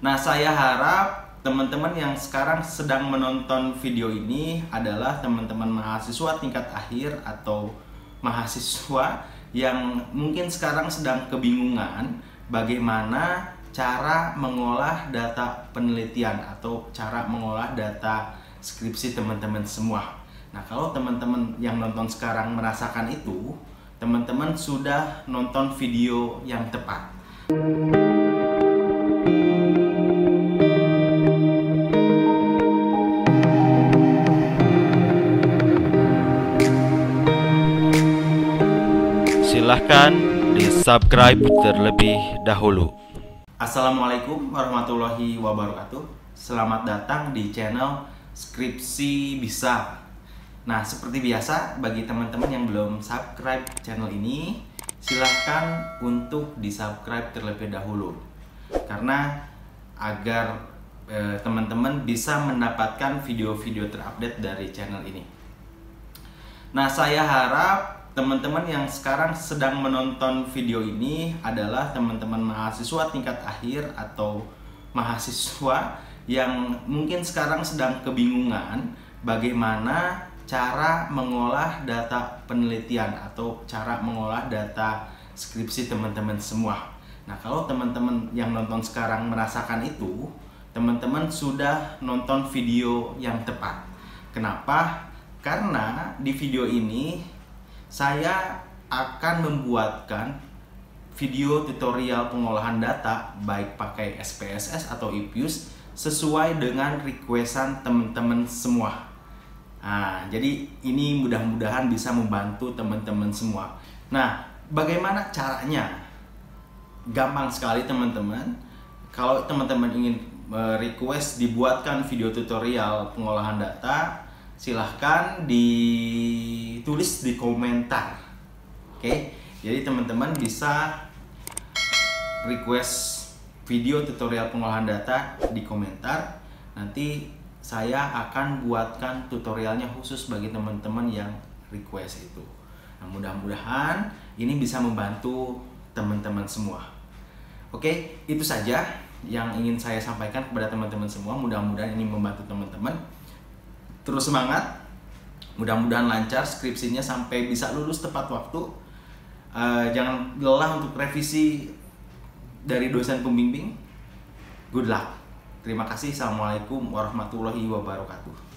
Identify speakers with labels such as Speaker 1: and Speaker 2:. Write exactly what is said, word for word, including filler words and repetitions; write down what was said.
Speaker 1: Nah, saya harap teman-teman yang sekarang sedang menonton video ini adalah teman-teman mahasiswa tingkat akhir atau mahasiswa yang mungkin sekarang sedang kebingungan bagaimana cara mengolah data penelitian atau cara mengolah data skripsi teman-teman semua. Nah, kalau teman-teman yang nonton sekarang merasakan itu, teman-teman sudah nonton video yang tepat.
Speaker 2: Silahkan di-subscribe terlebih dahulu.
Speaker 1: Assalamualaikum warahmatullahi wabarakatuh. Selamat datang di channel Skripsi Bisa. Nah, seperti biasa, bagi teman-teman yang belum subscribe channel ini, silahkan untuk di-subscribe terlebih dahulu. Karena agar eh, teman-teman bisa mendapatkan video-video terupdate dari channel ini. Nah, saya harap teman-teman yang sekarang sedang menonton video ini adalah teman-teman mahasiswa tingkat akhir atau mahasiswa yang mungkin sekarang sedang kebingungan bagaimana cara mengolah data penelitian atau cara mengolah data skripsi teman-teman semua. Nah, kalau teman-teman yang nonton sekarang merasakan itu, teman-teman sudah nonton video yang tepat. Kenapa? Karena di video ini saya akan membuatkan video tutorial pengolahan data baik pakai S P S S atau I P U S sesuai dengan requestan teman-teman semua. Nah, jadi ini mudah-mudahan bisa membantu teman-teman semua. Nah, bagaimana caranya? Gampang sekali teman-teman. Kalau teman-teman ingin request dibuatkan video tutorial pengolahan data, silahkan ditulis di komentar. Oke, jadi teman-teman bisa request video tutorial pengolahan data di komentar. Nanti saya akan buatkan tutorialnya khusus bagi teman-teman yang request itu. Nah, mudah-mudahan ini bisa membantu teman-teman semua. Oke, itu saja yang ingin saya sampaikan kepada teman-teman semua. Mudah-mudahan ini membantu teman-teman. Terus semangat, mudah-mudahan lancar skripsinya sampai bisa lulus tepat waktu. Uh, jangan lelah untuk revisi dari dosen pembimbing. Good luck. Terima kasih. Assalamualaikum warahmatullahi wabarakatuh.